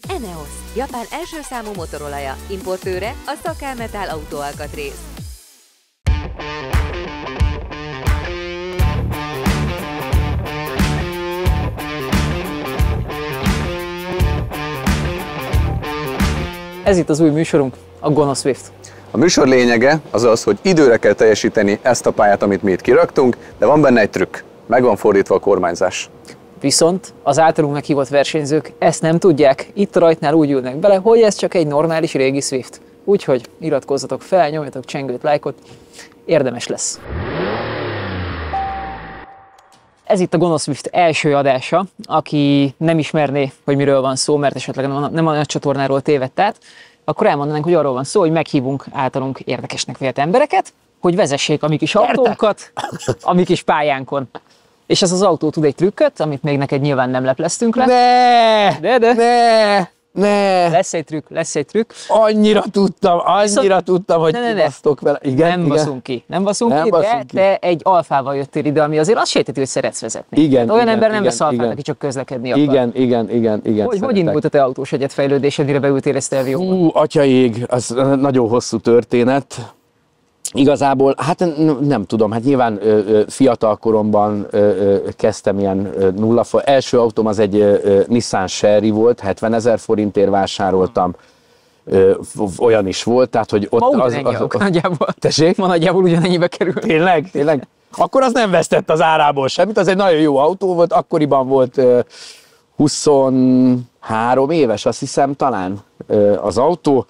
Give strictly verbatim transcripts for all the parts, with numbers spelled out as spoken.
ENEOS, Japán első számú motorolaja, importőre a Szakámetál autóalkatrész. Ez itt az új műsorunk, a Gona Swift. A műsor lényege az az, hogy időre kell teljesíteni ezt a pályát, amit mi itt kiraktunk, de van benne egy trükk, meg van fordítva a kormányzás. Viszont az általunk meghívott versenyzők ezt nem tudják, itt a rajtnál úgy ülnek bele, hogy ez csak egy normális régi Swift. Úgyhogy iratkozzatok fel, nyomjatok csengőt, lájkot, érdemes lesz. Ez itt a Gona Swift első adása, aki nem ismerné, hogy miről van szó, mert esetleg nem a nagy csatornáról tévedt át, akkor elmondanánk, hogy arról van szó, hogy meghívunk általunk érdekesnek vélt embereket, hogy vezessék a mi kis autónkat a mi kis pályánkon. És ez az autó tud egy trükköt, amit még neked nyilván nem lepleztünk le. Ne! De, de. Ne! Ne! Lesz egy trükk, lesz egy trükk. Annyira tudtam, annyira Viszont... tudtam, hogy ne, ne, ne. kibasztok vele. Igen, nem igen. baszunk ki, nem baszunk nem ki, baszunk de ki. te egy alfával jöttél ide, ami azért azt sejteti, hogy szeretsz vezetni. Igen, olyan igen, ember nem igen, vesz alfát, igen. aki csak közlekedni akar. Igen, igen, igen, igen. Hogy, hogy indult a te autós egyetfejlődésed, mire beültél ezt elvióba? Hú, atyaég, az nagyon hosszú történet. Igazából, hát nem tudom, hát nyilván ö, ö, fiatal koromban ö, ö, kezdtem ilyen ö, nulla for. Első autóm az egy ö, ö, Nissan Sherry volt, hetvenezer forintért vásároltam. Ö, olyan is volt, tehát hogy ott... Ma az, ugyanennyi az, az, az, nagyjából. Tessék? Ma nagyjából ugyanennyibe kerül. Tényleg? Tényleg? Akkor az nem vesztett az árából semmit, az egy nagyon jó autó volt, akkoriban volt ö, huszonhárom éves, azt hiszem talán ö, az autó,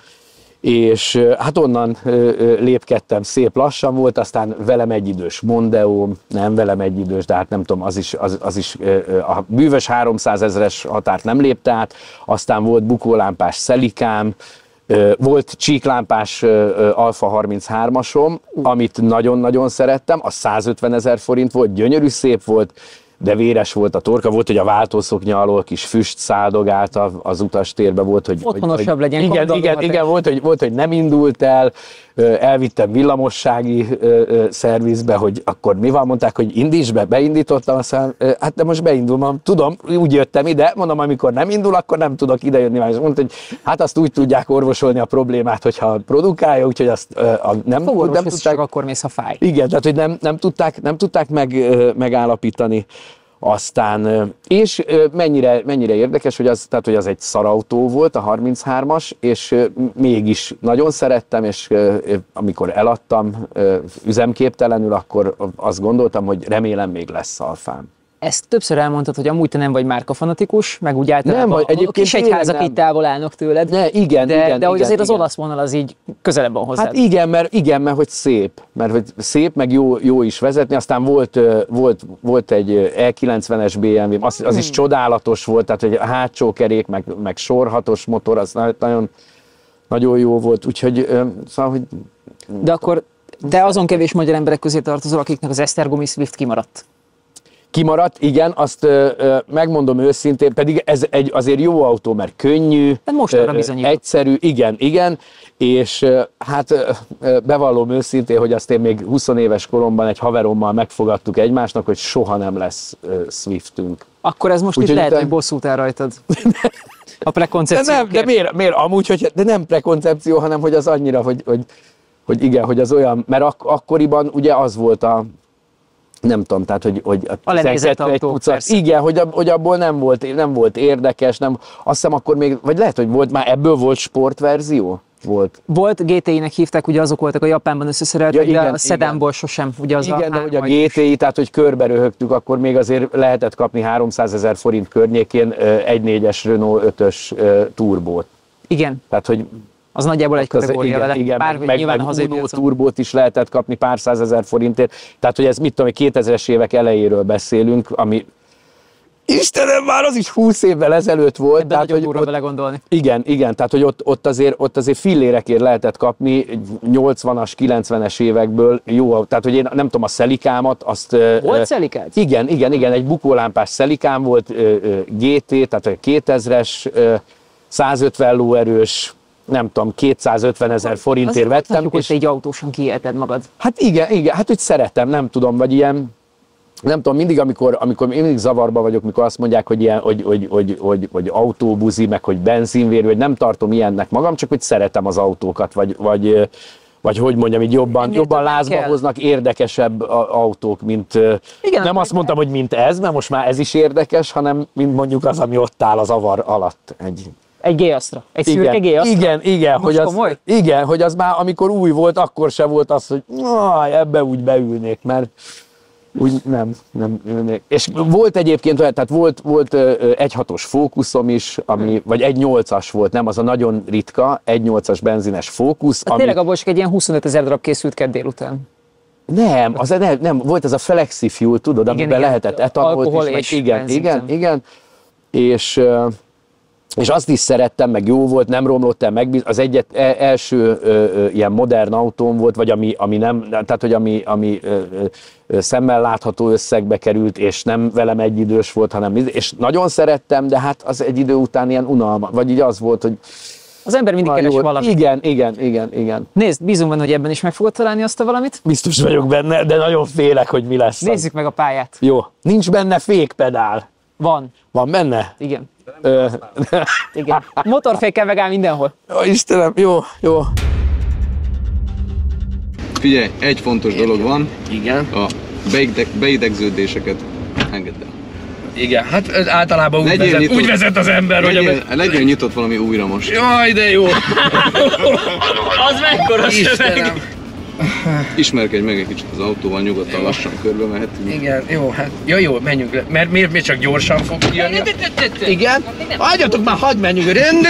és hát onnan lépkedtem, szép lassan volt, aztán velem egyidős Mondeo, nem velem egyidős, de hát nem tudom, az is, az, az is a bűvös háromszázezres határt nem lépte át, aztán volt bukólámpás Szelikám, volt csíklámpás Alfa harminchármasom, amit nagyon-nagyon szerettem, az százötvenezer forint volt, gyönyörű szép volt, de véres volt a torka, volt, hogy a váltószoknya alól kis füst száldogált az utastérbe, volt, hogy... Otthonosabb hogy, legyen. Igen, igen, igen volt, hogy, volt, hogy nem indult el, elvittem villamossági szervizbe, hogy akkor mi van, mondták, hogy indíts be, beindítottam, aztán hát de most beindulom, tudom, úgy jöttem ide, mondom, amikor nem indul, akkor nem tudok idejönni, és mondta, hogy hát azt úgy tudják orvosolni a problémát, hogyha produkálja, úgyhogy azt a, nem, Fogorvos nem tudták... akkor mész, ha fáj. Igen, tehát hogy nem, nem tudták, nem tudták meg, megállapítani. Aztán, és mennyire, mennyire érdekes, hogy az, tehát, hogy az egy szarautó volt, a harminchármas, és mégis nagyon szerettem, és amikor eladtam üzemképtelenül, akkor azt gondoltam, hogy remélem még lesz alfám. Ezt többször elmondtad, hogy amúgy te nem vagy márkafanatikus, meg úgy általában Nem, a, egyébként a kis egyházak így távol állnak tőled. Ne, igen, de, igen, de hogy igen, azért az igen. olasz vonal az így közelebb van hozzád. Hát igen, mert, igen, mert hogy szép, mert hogy szép, meg jó, jó is vezetni, aztán volt, volt, volt egy E kilencvenes bé em vé, az, az is hmm. csodálatos volt, tehát hogy a hátsó kerék, meg, meg sorhatos motor, az nagyon, nagyon jó volt, úgyhogy szóval, hogy... De akkor te azon kevés magyar emberek közé tartozol, akiknek az esztergomi Swift kimaradt. Kimaradt, igen, azt ö, ö, megmondom őszintén, pedig ez egy azért jó autó, mert könnyű, most arra bizonyított. egyszerű, igen, igen, és ö, hát ö, bevallom őszintén, hogy azt én még húsz éves koromban egy haverommal megfogadtuk egymásnak, hogy soha nem lesz ö, Swiftünk. Akkor ez most úgy, itt lehet, te... hogy bosszút áll rajtad. A prekoncepció. De, nem, de miért, miért amúgy, hogy, de nem prekoncepció, hanem hogy az annyira, hogy, hogy, hogy igen, hogy az olyan, mert ak- akkoriban ugye az volt a nem tudom, tehát, hogy, hogy a lenézett autó, igen, hogy, hogy abból nem volt, nem volt érdekes, nem, azt hiszem akkor még, vagy lehet, hogy volt, már ebből volt sportverzió? Volt. Volt, gé té í-nek hívták, ugye azok voltak a Japánban összeszereltek, ja, de a szedánból sosem. Ugye az igen, a de hogy a gé té í, tehát hogy körbe röhögtük, akkor még azért lehetett kapni háromszázezer forint környékén egy négyes Renault ötös turbót. Igen. Tehát, hogy az nagyjából egy kategória vele. Igen, Pár, meg, nyilván meg a hazai Uno turbót is lehetett kapni pár százezer forintért. Tehát, hogy ez mit tudom, kétezres évek elejéről beszélünk, ami Istenem, már az is húsz évvel ezelőtt volt. Ebben tehát, hogy ott, belegondolni. Igen, igen, tehát hogy ott, ott, azért, ott azért fillérekért lehetett kapni nyolcvanas, kilencvenes évekből jó, tehát hogy én nem tudom, a Szelikámat, azt... Volt Szelikád? Igen, igen, igen, egy bukólámpás Szelikám volt, gé té, tehát egy kétezres, százötven lóerős, nem tudom, kétszázötven ezer forintért vettem. Azt hogy te így autósan kiélted magad. Hát igen, igen, hát hogy szeretem, nem tudom, vagy ilyen, nem tudom, mindig, amikor, amikor mindig zavarba vagyok, mikor azt mondják, hogy, ilyen, hogy, hogy, hogy, hogy, hogy autóbuzi, meg hogy benzinvérű, hogy nem tartom ilyennek magam, csak hogy szeretem az autókat, vagy, vagy, vagy hogy mondjam, így jobban, jobban lázba kell. Hoznak érdekesebb autók, mint... Igen, nem azt mondtam, hogy mint ez, mert most már ez is érdekes, hanem mint mondjuk az, ami ott áll az avar alatt. Egy, egy G-Astra, egy szürke G-Astra. Igen, igen, hogy az, igen, hogy az már amikor új volt, akkor se volt az, hogy ebbe úgy beülnék, mert úgy nem, nem ülnék. És volt egyébként olyan, tehát volt, volt egy hatos Focusom is, ami, vagy egy nyolcas volt, nem, az a nagyon ritka, egy nyolcas benzines Focus. Hát ami... Tényleg abból csak egy ilyen huszonötezer darab készült kedd délután. Nem, az nem, nem, volt ez a Flexi Fuel, tudod, igen, amiben igen, lehetett etanolt is, meg, igen, igen, igen, és... És azt is szerettem, meg jó volt, nem romlott el, meg az egyet első ö, ö, ilyen modern autóm volt, vagy ami, ami nem, tehát hogy ami, ami ö, ö, szemmel látható összegbe került, és nem velem egyidős volt, hanem, és nagyon szerettem, de hát az egy idő után ilyen unalmas, vagy így az volt, hogy az ember mindig keres valamit. Igen, igen, igen, igen. Nézd, bízunk benne, hogy ebben is meg fogod találni azt a valamit. Biztos vagyok benne, de nagyon félek, hogy mi lesz. Nézzük az. Meg a pályát. Jó, nincs benne fékpedál. Van. Van benne? Igen. Ö... Igen. Motorfékkel meg áll mindenhol. Ó, Istenem, jó, jó. Figyelj, egy fontos dolog van. Igen. A beideg, beidegződéseket engedd el. Igen, hát általában úgy vezet, nyitott, úgy vezet az ember, legyél, hogy... A... Legyél nyitott valami újra most. Jaj, de jó! Az mekkora Istenem! Ismerkedj meg egy kicsit az autóval, nyugodtan jó. Lassan körbe mehetünk. Igen, jó, hát jó, jó, menjünk le. Mert miért, miért csak gyorsan fog kijönni? Igen? Hagyjatok már, hagyd menjünk!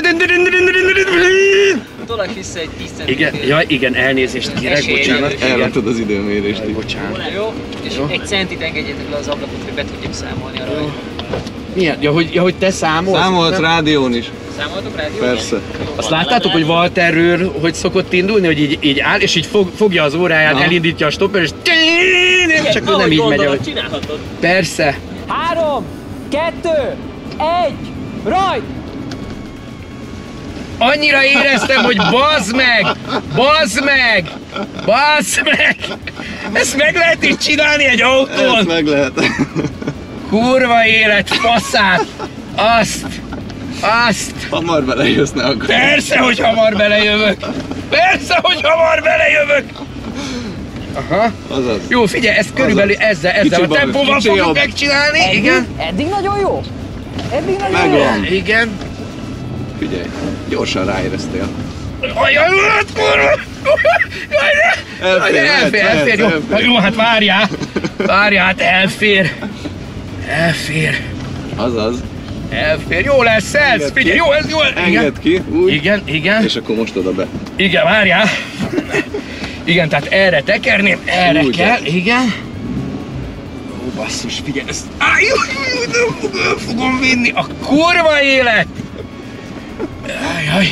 Tolak vissza egy tíz centiméter. Igen, jaj, igen, elnézést kérek, bocsánat. Elrontad az időmérést. Bocsánat. Jó, és jó. Egy centit engedjetek le az ablakot, hogy be tudjuk számolni arra. Milyen? Ja, hogy, ja, hogy te számolsz? Számolsz rádión is. Számoltok rádión? Persze. Azt láttátok, hogy Walterről hogy szokott indulni, hogy így, így áll, és így fog, fogja az óráját, elindítja a stopper, és csak ő nem így megy. Ahogy csinálhatod. Persze. Három, kettő, egy, rajt! Annyira éreztem, hogy bazd meg! Bazd meg! Bazd meg! Ezt meg lehet így csinálni egy autón? Ezt meg lehet. Kurva élet, faszát! Azt! Azt! Hamar belejössz, ne akkor. Persze, hogy hamar belejövök! Persze, hogy hamar belejövök! Aha. Azaz. Jó, figyelj, ezt körülbelül ezzel, ezzel a tempóval fogjuk megcsinálni. Eddig, igen. Eddig nagyon jó. Eddig nagyon Megvan. jó. Igen. Figyelj, gyorsan ráéreztél. Ajaj, kurva! Elfér, elfér, elfér, jó. Jó, hát várjál. Várjál, hát elfér. Elfér. Azaz. Elfér, jó lesz ez, figyelj, jó, ez jó. Engedd ki, úgy. Igen, igen. És akkor most oda be. Igen, várjál. Igen, tehát erre tekerném, erre úgy kell, de. Igen. Ó, basszus, figyelj, ezt... Áj, nem fogom vinni, a kurva élet! Jaj.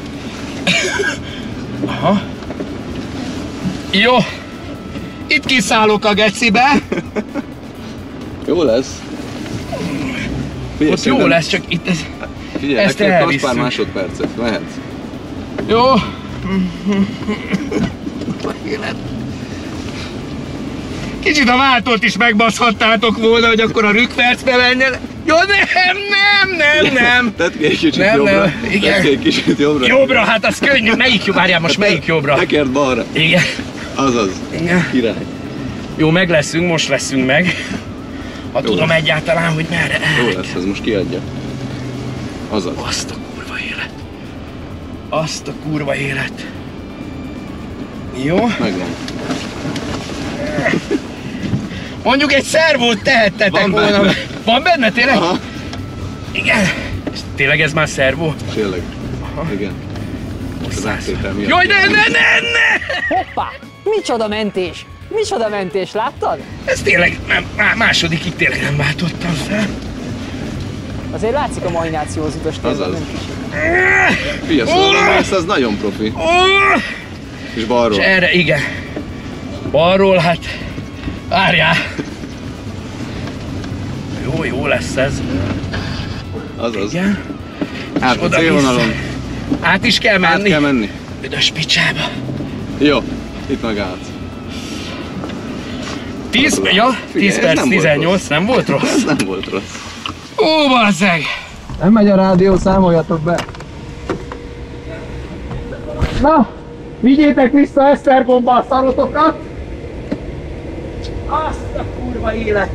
Aha. Jó. Itt kiszállok a gecibe. Jó lesz. Figyelj, ott jó lesz, csak itt ez... Figyelj, ezt elvisszük. Pár másodpercet, mehetsz. Jó. Kicsit a váltót is megbaszhattátok volna, hogy akkor a rükvercbe menjen. Jó, nem, nem, nem, nem. Tedd ki egy kicsit nem, jobbra. Nem, igen. Tedd ki egy kicsit jobbra. Jobbra, hát az könnyű. Melyik jobb? Várjál, most melyik jobbra? Tekerd balra. Igen. Azaz. Igen. Király. Jó, meg leszünk, most leszünk meg. Ha jó tudom lesz. Egyáltalán, hogy merre. Jó lesz, ez most kiadja. Azaz. Azt a kurva élet. Azt a kurva élet. Jó. Megvan. Mondjuk egy szervót tehettetek Van volna. Benne. Van benne tényleg? Aha. Igen. És tényleg ez már szervó? Tényleg. Aha. Igen. Jaj, ne, ne, ne, ne! Hoppá! Micsoda mentés! Micsoda mentés, láttad? Ez tényleg, nem, másodikig tényleg nem váltottam fel. Azért látszik a mahináció az utas térben, nem kicsit. Figyelj, szóval ez az nagyon profi. Oh! És balról. És erre, igen. Balról, hát, várjál. Jó, jó lesz ez. Azaz. Igen. Át a célvonalon. Át is kell menni? Át kell menni. Üdös picsába. Jó, itt megállsz. tíz, ja, tíz perc, tizennyolc, nem volt rossz? Ez nem volt rossz. Ó, bazzeg! Nem megy a rádió, számoljatok be. Na, vigyétek vissza Esztergomba a szarotokat! Azt a kurva élet!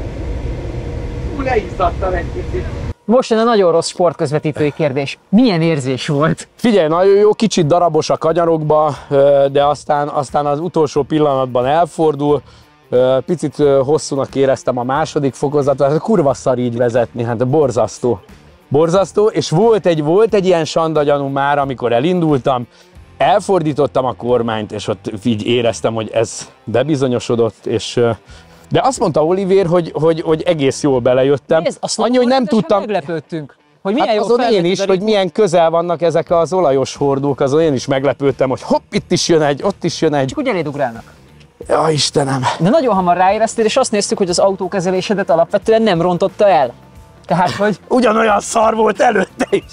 Hú, leizzadtam egy picit. Most jön a nagyon rossz sportközvetítői kérdés. Milyen érzés volt? Figyelj, nagyon jó, kicsit darabos a kanyarokba, de aztán, aztán az utolsó pillanatban elfordul. Picit hosszúnak éreztem a második fokozatot, hát kurva szar így vezetni, hát borzasztó. Borzasztó, és volt egy, volt egy ilyen sandagyanú már, amikor elindultam, elfordítottam a kormányt, és ott így éreztem, hogy ez bebizonyosodott, és de azt mondta Olivér, hogy, hogy, hogy egész jól belejöttem. Nézd, azt annyi, hogy nem tudtam. Meglepődtünk, hogy milyen Hát jó azon én is, hogy milyen közel vannak ezek az olajos hordók, azon én is meglepődtem, hogy hopp, itt is jön egy, ott is jön egy. Csak úgy eléd ugrálnak. Ja, Istenem. De nagyon hamar ráéreztél, és azt néztük, hogy az autókezelésedet alapvetően nem rontotta el. Tehát, hogy Ugyanolyan szar volt előtte is.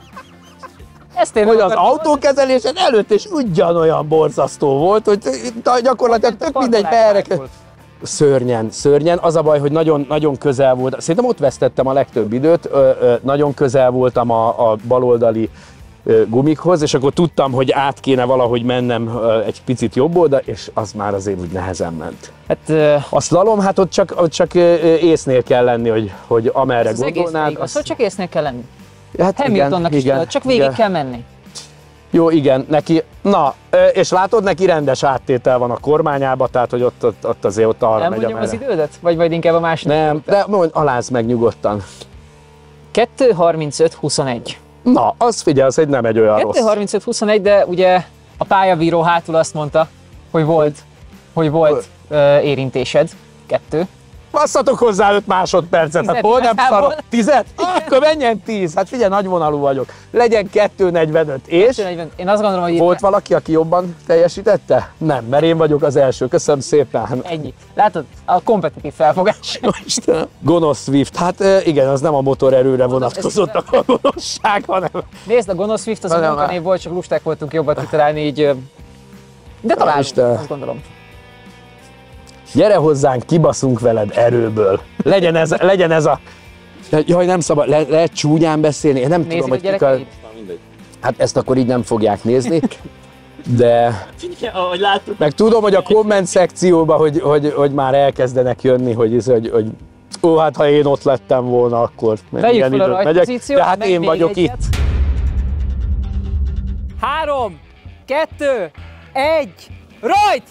ezt én Hogy az autókezelésed előtt is ugyanolyan borzasztó volt, hogy gyakorlatilag tök mindegy, merre. Szörnyen, szörnyen. Az a baj, hogy nagyon, nagyon közel volt. Szerintem ott vesztettem a legtöbb időt. Ö, ö, nagyon közel voltam a, a baloldali ö, gumikhoz, és akkor tudtam, hogy át kéne valahogy mennem ö, egy picit jobb oldal, és az már azért úgy nehezen ment. Hát ö, A szlalom, hát ott csak, ott csak ö, észnél kell lenni, hogy, hogy amerre ez az egész gondolnád. igaz, hogy csak észnél kell lenni. Hát Hamiltonnak is tudod, csak végig igen. kell menni. Jó, igen, neki, na, és látod, neki rendes áttétel van a kormányába, tehát, hogy ott, ott, ott azért ott arra Nem megy, mondjam az amerre. idődet? Vagy majd inkább a második? Nem, de mondj, alázd meg nyugodtan. kettő harmincöt huszonegy. Na, az figyelj, az egy nem egy olyan rossz. kettő harmincöt huszonegy, de ugye a pályabíró hátul azt mondta, hogy volt, hogy volt ö, érintésed. Kettő. Basszatok hozzá öt másodpercet, hát Tized hol nem igazából. szarok? Tizet? Akkor menjen tíz, hát figyelj, nagyvonalú vagyok. Legyen kettő negyvenöt, és Én azt gondolom, hogy volt valaki, aki jobban teljesítette? Nem, mert én vagyok az első, köszönöm szépen. ennyi. Látod? A kompetitív felfogás. Jó, Istenem. Gonosz Swift, hát ö, igen, az nem a motorerőre vonatkozott a gonoszság, hanem... Nézd, a gonosz Swift az a Hanem munkanév volt, csak lusták voltunk jobbat kitalálni, így... ö, De találunk, Istenem. azt gondolom. Gyere hozzánk, kibaszunk veled erőből. Legyen ez, legyen ez a... Jaj, nem szabad, le, lehet csúnyán beszélni, én nem Nézik tudom, a hogy kik a... gyerekeid? Hát ezt akkor így nem fogják nézni, de... Ahogy láttuk. Meg tudom, hogy a komment szekcióban, hogy, hogy, hogy már elkezdenek jönni, hogy, hogy, hogy ó, hát ha én ott lettem volna, akkor Vegyük milyen fel a időt megyek. rajtpozíciót, De hát meg én még vagyok egyet. itt. Három, kettő, egy, rajt!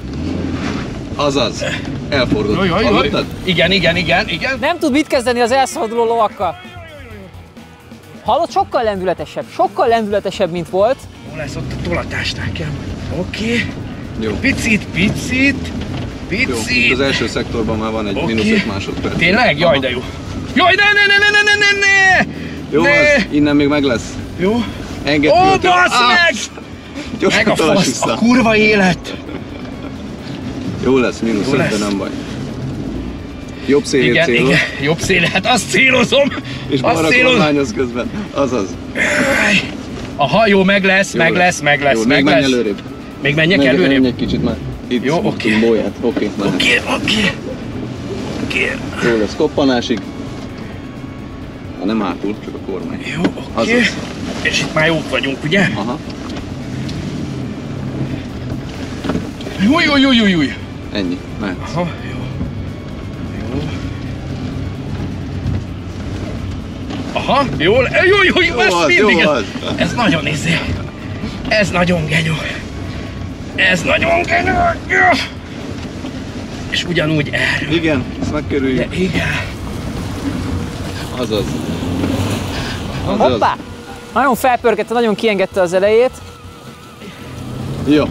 Azaz, elfordult. Jaj, jaj, jaj. Hallottad? Igen, igen, igen, igen. Nem tud mit kezdeni az elszabaduló lovakkal. Hallod, sokkal lendületesebb, sokkal lendületesebb, mint volt. Hol lesz ott a tolatás nekem? Oké. Jó. Picit, picit, Jó, itt picit. az első szektorban már van egy Oké. mínusz öt másodperc. Tényleg? Jaj, de jó. Jaj, ne, ne, ne, ne, ne, ne, ne, ne! Jó, Ne! az, innen még meg lesz. Jó. Engedd Ó, ki, bassz Ah! meg! Gyorsan Meg a tolass fasz, vissza. a kurva élet! Jó lesz, mínusz Jó öt, lesz. de nem baj. Jobb szélét Igen, célod, igen, jobb széle, hát azt célozom! és Azt balra célozom! kormányoz közben. Azaz. Aha, jó, meg lesz, Jó meg lesz, meg lesz, Jó, meg még menj lesz. előrébb. Még menjek Menj- előrébb? menj egy kicsit már. Itt Jó, szoktunk oké. Bóját. Oké, mehet. Oké, oké. Oké. Jó lesz, koppanásig. Ha nem hátul, csak a kormány. Jó, oké. Azaz. És itt már jók vagyunk, ugye? Aha, Júj, júj, júj, júj, júj. ennyi. Mehet. Aha, jó. Jó. Aha, jól, jó, jó, jó, ez az, mindig, jó ez, az. ez nagyon izé. Ez nagyon genyó. Ez nagyon genyó. Jó. És ugyanúgy erről. Igen, ezt megkerüljük. De igen. Azaz. Azaz. Hoppá! Nagyon felpörgette, nagyon kiengedte az elejét. Jó.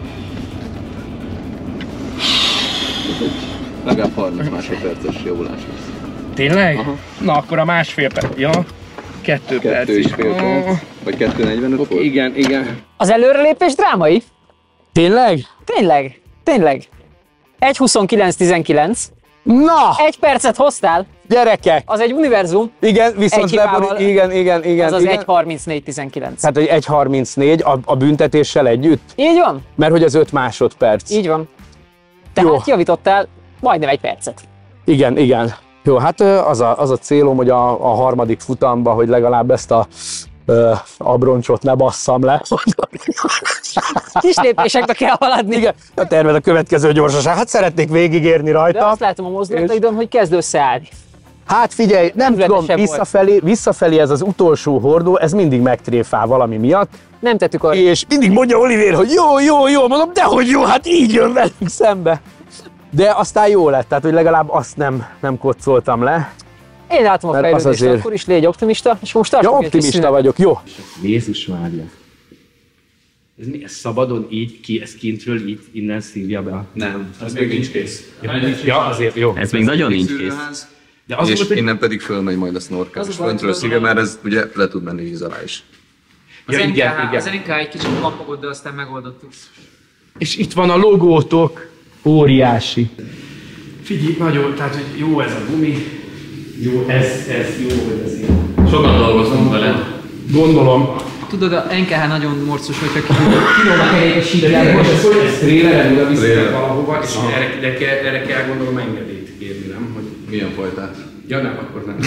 Legalább harminc másodperces javulás lesz. Tényleg? Aha. Na akkor a másfél perc. Ja. Kettő, perc. Kettő és fél Ó, perc. Vagy kettő negyvenöt oké, volt? igen, igen. Az előrelépés drámai? Tényleg? Tényleg, tényleg. egy huszonkilenc tizenkilenc. Na, Egy percet hoztál, gyerekek! az egy univerzum, Igen, viszont Egy hibával- lebori, igen, igen, igen. az az igen. egy harmincnégy tizenkilenc. Tehát, hogy egy harmincnégy a, a büntetéssel együtt? Így van, Mert hogy az öt másodperc. így van. Tehát Jó. javítottál majdnem egy percet. Igen, igen. Jó, hát az a, az a célom, hogy a, a harmadik futamba, hogy legalább ezt a uh, abroncsot ne basszam le. Kis lépésekbe kell haladni. Igen, a terved a következő gyorsaság. Hát szeretnék végigérni rajta. De azt látom a mozdulataidon, hogy kezd összeállni. Hát figyelj, nem tudom, visszafelé, visszafelé ez az utolsó hordó, ez mindig megtréfál valami miatt. Nem tettük arra. És mindig mondja Olivér, hogy jó, jó, jó, mondom, dehogy jó, hát így jön velünk szembe. De aztán jó lett, tehát hogy legalább azt nem, nem koccoltam le. Én látom a fejlődést, azért... akkor is légy optimista, és most tartsuk. Ja, optimista vagyok, jó. Jézus Mária. Ez, mi, ez szabadon így, ki, ez kintről így innen szívja be? Nem, ez még nincs kész. Ja, azért jó. Ez még nagyon nincs kész. De az és volt, hogy... innen pedig fölmegy majd a snorkel, és föntről szívja, mert ez ugye le tud menni víz alá is. Az ja, igen, igen. Az en ká egy kicsit lapogott, de aztán megoldottuk. És itt van a logótok, óriási. Figyelj, nagyon, tehát hogy jó ez a gumi, jó, ez, ez jó, hogy ez ilyen. Sokat dolgozunk vele. Gondolom. Tudod, a en ká há nagyon morcos, hogyha kilóg a kerékesítják. Most ez hogy ez tréleren oda visznek valahova, és erre, erre, kell, erre kell gondolom engedélyt kérni, nem? Hogy... Milyen fajtát? Ja nem, akkor nem.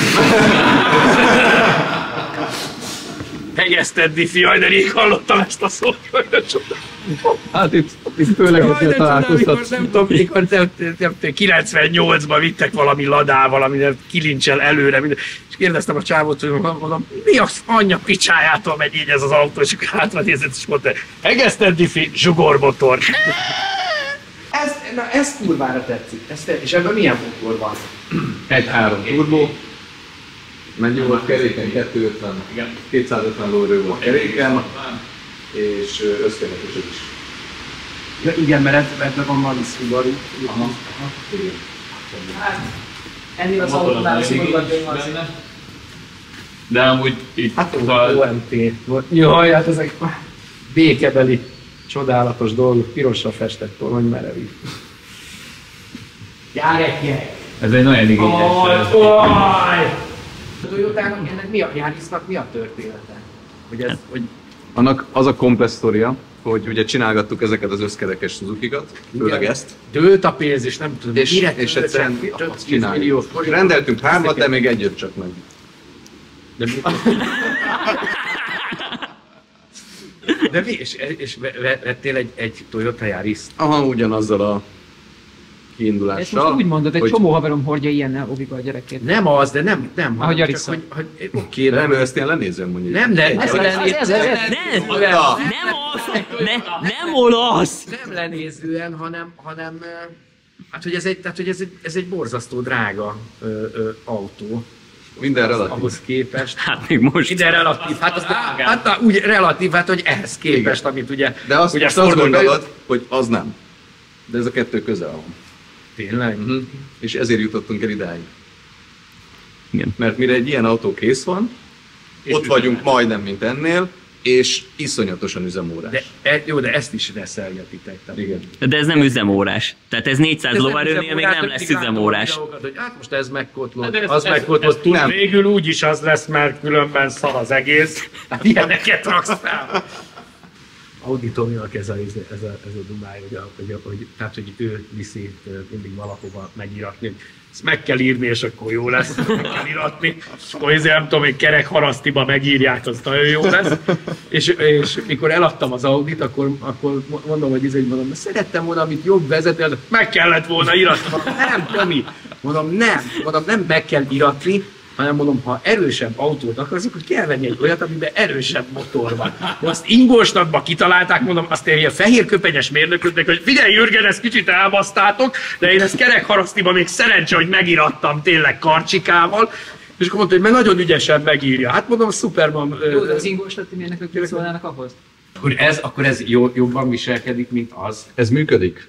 Hegeszted, Diffi, jaj, de rég hallottam ezt a szót, hogy de csoda. Hát itt, itt főleg, hogy találkoztat. Nem tudom, mikor kilencvennyolcban vittek valami ladával, aminek kilincsel előre, minden. És kérdeztem a csávót, hogy mondom, mi az anyja picsájától megy így ez az autó, és akkor hátra nézett, és mondta, hegeszted, Diffi, zsugormotor. Ez, na, ez kurvára tetszik, ez, és ebben milyen motor van? egy három turbo, mennyi volt keréken? kétszázötven, kétszázötven lóerő volt keréken, és összkerekesed is. Ja, igen, mert ebben van valami Subaru. Aha. Hát, ennél az autónál szigorúan van színe. De amúgy itt... Hát o em té. Jaj, hát ezek békebeli, csodálatos dolgok, pirosra festett torony merevít. Gyárekje! Ez egy nagyon igényes. A Toyotának, ennek mi a Yarisnak mi a története? Hogy ez, hogy... Annak az a kompresszorja, hogy ugye csinálgattuk ezeket az összkerekes Suzuki-kat, főleg ezt. Dőlt a pénz, és nem tudom, és, mire és egyszerűen azt csináljuk. Rendeltünk hármat, de még egyet csak meg. De mi? De mi? És, és vettél egy, egy Toyota Yaris-t? Aha, ugyanazzal a kiindulással. Ezt most úgy mondod, egy hogy... csomó haverom hordja ilyennel óvika a gyerekét. Nem az, de nem, nem. Ahogy a Yaris-szal. Hogy, hogy, oké, nem, ő ezt ilyen lenézően mondja. Nem, de... Ez, ez, ez, ez, ez, ez. Nem, nem olasz! Nem lenézően, hanem, hanem hát, hogy ez egy, tehát, hogy ez egy, ez egy borzasztó drága ö, ö, autó. Minden relatív. Ahhoz képest. Hát még most. Minden relatív. Hát, az, hát na, úgy relatív, hát hogy ehhez képest, igen. Amit ugye... De azt, ugye azt gondolod, hogy az nem. De ez a kettő közel van. Tényleg? Uh-huh. És ezért jutottunk el idáig. Igen. Mert mire egy ilyen autó kész van, és ott vagyunk majdnem, mint ennél, és iszonyatosan üzemórás. De, e, jó, de ezt is reszelgetitek. Igen. De ez nem üzemórás. Tehát ez négyszáz lóerőnél még nem lesz üzemórás. Hogy hát most ez megkotlott, ez, az ez, megkotlott. Ez, ez végül úgy is az lesz, mert különben szar az egész. Hát ilyeneket raksz fel. Auditorinak ez a, ez a, ez a, ez a dumáj, hogy, a, hogy, a, hogy, tehát, hogy ő viszi mindig valahova megíratni, hogy ezt meg kell írni, és akkor jó lesz, meg kell íratni, és akkor ezért nem tudom, hogy kerek harasztiba megírják, az nagyon jó lesz. És, és mikor eladtam az Audit, akkor, akkor mondom, hogy izé, mondom, szerettem volna, amit jobb vezető, de meg kellett volna íratni. Mondom, nem, Tomi, mondom, nem, mondom, nem meg kell íratni, hanem mondom, ha erősebb autót akarsz, akkor kell venni egy olyat, amiben erősebb motor van. De azt ingósnadba kitalálták, mondom, azt egy ilyen fehér köpenyes mérnököknek, hogy figyelj Jürgen, ezt kicsit elbasztátok, de én ezt kerekharasztiban még szerencsé, hogy megirattam tényleg karcsikával, és akkor mondta, hogy mert nagyon ügyesen megírja. Hát mondom, Superman... Jó, de az ingósnadti mérnökök szólnának ahhoz? Akkor ez, akkor ez jobban viselkedik, mint az. Ez működik?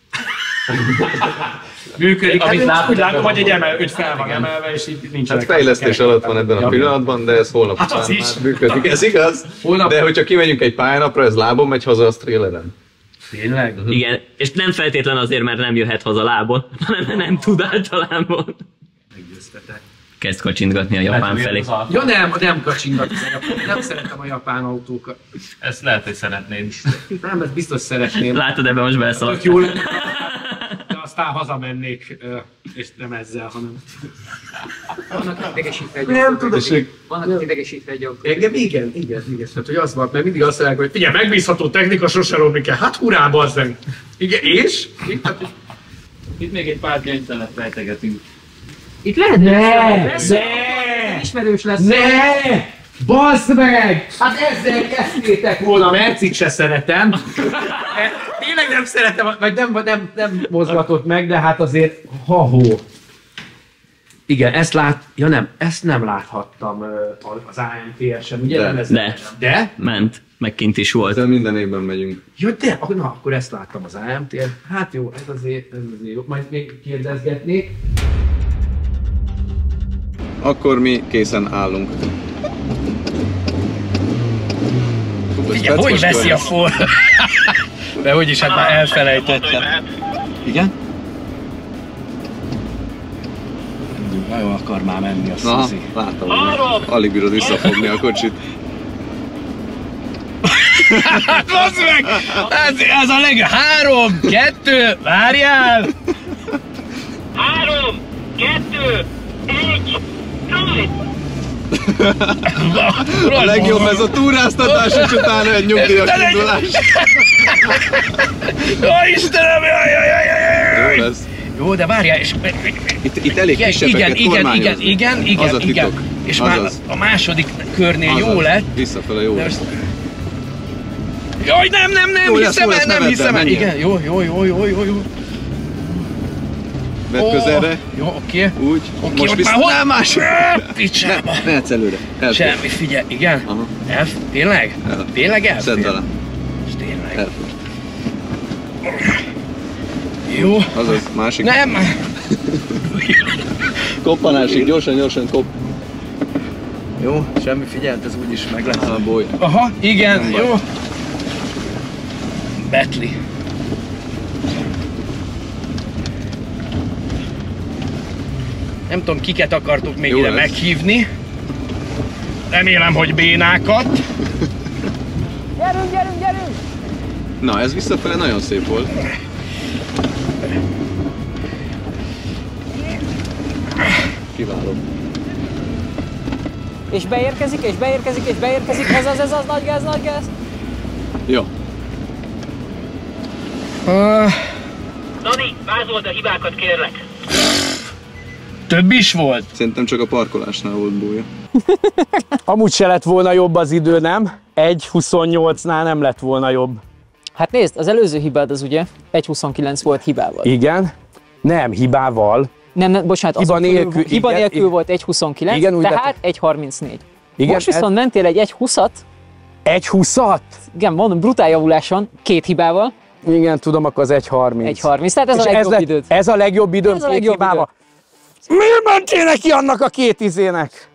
Működik, amit hát lát, úgy látom, hogy egy emel, hogy fel van emelve, és így nincs. Hát fejlesztés alatt van ebben a pillanatban, de ez holnap hát után is. már működik. Ez igaz? Holnap... De hogyha kimegyünk egy pályanapra, ez lábon megy haza, az tréleren. Tényleg? Uh-huh. Igen, és nem feltétlen azért, mert nem jöhet haza lábon, hanem nem tud általában. Meggyőztetek. Kezd kacsintgatni a japán felé. Ja nem, nem kacsingatni, nem szeretem a japán autókat. Ezt lehet, hogy szeretnéd. Nem, ezt biztos szeretném. Látod, ebben most beleszaladt. Jó lenne. De azt aztán hazamennék, és nem ezzel, hanem... Vannak idegesítve egy Nem tudom. Vannak idegesítve egy autó. Engem igen, igen, igen. Tehát, hogy az van, mert mindig azt mondják, hogy figyelj, megbízható technika, sose romlik kell. Hát hurrá, bazzeng! Igen, és? Itt még egy pár gyöngytelet fejtegetünk. Itt lehet? Ne! Lesz, Ne! ismerős lesz. Ne! Baszd meg! Hát ezzel kezdtétek volna, Mercit se szeretem. Tényleg nem szeretem, vagy nem, nem, nem mozgatott meg, de hát azért ha-hó. Igen, ezt lát... Ja nem, ezt nem láthattam az á em té er-sen, ugye? De. Nem ez De. De? Ment, meg kint is volt. Ezzel minden évben megyünk. Ja, de, na, akkor ezt láttam az á em té er. Hát jó, ez azért, ez azért jó. Majd még kérdezgetnék. Akkor mi készen állunk. Figyelj, hogy veszi a for... De úgyis, hát már elfelejtettem. Igen? Nagyon akar már menni a Na, Suzi. láttam, hogy alig bírod visszafogni a kocsit. Hát bazd meg! Ez, ez a leg... Három, kettő, várjál! Három, kettő, egy, rajt! A legjobb ez a túráztatás, és utána egy nyugdíjas indulás. Ó, Istenem! Jaj, jaj, jaj, jaj. Jó lesz. Jó, de várjál, és... Itt, itt elég igen, kisebbeket igen, igen, kormányozni. igen, igen, Az a igen, titok. igen. És már Azaz. a második körnél Azaz. jó lett. Visszafele jó De lesz. most... Jaj, nem, nem, nem, Jó lesz, hiszem jó el, lesz, nem ne vedd hiszem el, el. menjél. Igen, jó, jó, jó, jó, jó, jó. Vedd közelre. Jó, oké. Úgy. Oké, Most ott vissza. már hol? Nem, más. Picsába. Mehetsz előre. Elfér. Semmi, figyelj, igen. Aha. Elf, tényleg? El. Tényleg elfér? Szedd alá. És tényleg. Elfér. Jó. Azaz, másik. Nem. Koppanásig, gyorsan, gyorsan kop. Jó, semmi, figyeld, ez úgyis meg lesz. A boly. Aha, igen, Nem baj. jó. Betli. Nem tudom, kiket akartuk még Jó ide lesz. meghívni. Remélem, hogy bénákat. Gyerünk, gyerünk, gyerünk! Na, ez visszafele nagyon szép volt. Kiváló. És beérkezik, és beérkezik, és beérkezik. Ez az, ez az, nagy gáz, nagy gáz. Jó. Uh, Dani, vázold a hibákat, kérlek. több is volt? Szerintem csak a parkolásnál volt búja. Amúgy se lett volna jobb az idő, nem? egy huszonnyolcnál nem lett volna jobb. Hát nézd, az előző hibád az ugye egy huszonkilenc volt hibával. Igen? Nem, hibával. Nem, nem, bocsánat, Hiba azon nélkül, fölül, hiba igen, nélkül igen. volt egy huszonkilenc, Igen, úgy tehát lett- egy harmincnégy. Igen, Most viszont mentél egy egy húszat, egy húszat? igen, mondom, brutál javuláson, két hibával, Igen, tudom, akkor az egy harminc. egy harminc, tehát ez És a legjobb lett- időd. Ez a legjobb időm, Ez a két legjobb hibával. Miért mentél neki annak a két izének?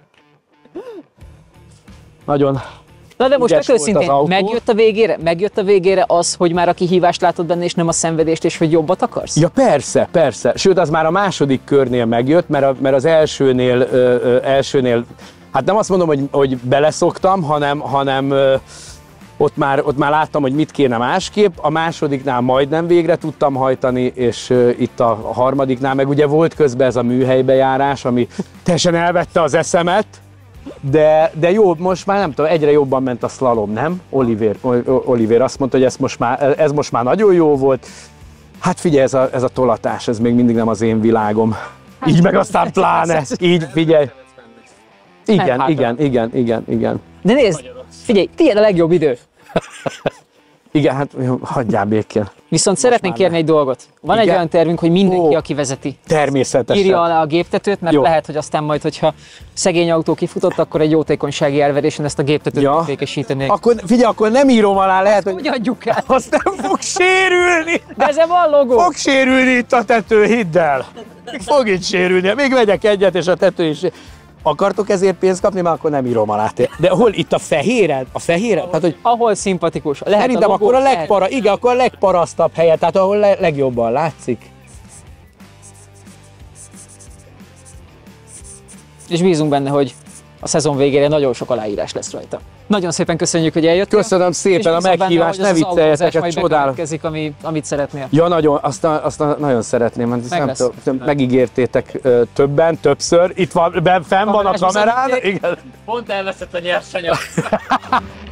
Nagyon. Na de most ügyes tök volt az őszintén, autó. megjött a végére, megjött a végére az, hogy már a kihívást látod benne, és nem a szenvedést, és hogy jobbat akarsz? Ja persze, persze. Sőt, az már a második körnél megjött, mert, a, mert az elsőnél, ö, ö, elsőnél, hát nem azt mondom, hogy, hogy beleszoktam, hanem, hanem ö, ott, már, ott már láttam, hogy mit kéne másképp. A másodiknál majdnem végre tudtam hajtani, és ö, itt a, a harmadiknál meg ugye volt közben ez a műhelybejárás, ami teljesen elvette az eszemet. De, de jó, most már nem tudom, egyre jobban ment a szlalom, nem? Oliver, Oliver azt mondta, hogy ez most már, ez most már nagyon jó volt. Hát figyelj, ez a, ez a tolatás, ez még mindig nem az én világom. Így meg aztán pláne, így figyelj. Igen, hátra. igen, igen, igen, igen. De nézd, figyelj, tiéd a legjobb idő. Igen, hát jó, hagyjál békén. Viszont szeretnénk már kérni egy dolgot. Van egy Igen? olyan tervünk, hogy mindenki, Ó. aki vezeti, Természetesen. írja alá a géptetőt, mert Jó. lehet, hogy aztán majd, hogyha szegény autó kifutott, akkor egy jótékonysági elverésen ezt a géptetőt Ja. fékesítenék. Akkor figyelj, akkor nem írom alá, lehet, hogy Hogy adjuk rá? azt nem fog sérülni. De ezen van logó! Fog sérülni itt a tető, hidd el. Fog itt sérülni. Még vegyek egyet, és a tető is. Akartok ezért pénzt kapni, mert akkor nem írom alá. De hol? Itt a fehéren? A fehéren? Tehát, hogy Ahol szimpatikus. Lehet szerintem a logó, akkor a lehet. legpara, igen, akkor a legparasztabb helye, tehát ahol le, legjobban látszik. És bízunk benne, hogy a szezon végére nagyon sok aláírás lesz rajta. Nagyon szépen köszönjük, hogy eljöttél. Köszönöm szépen a meghívást, ne vicceljetek, ez csodálom. Ami, amit szeretnél. Ja, nagyon, azt, azt nagyon szeretném, mert Meg nem tudom, megígértétek ö, többen, többször. Itt van, benn fenn van a kamerán. Igen. Pont elveszett a nyersanyag.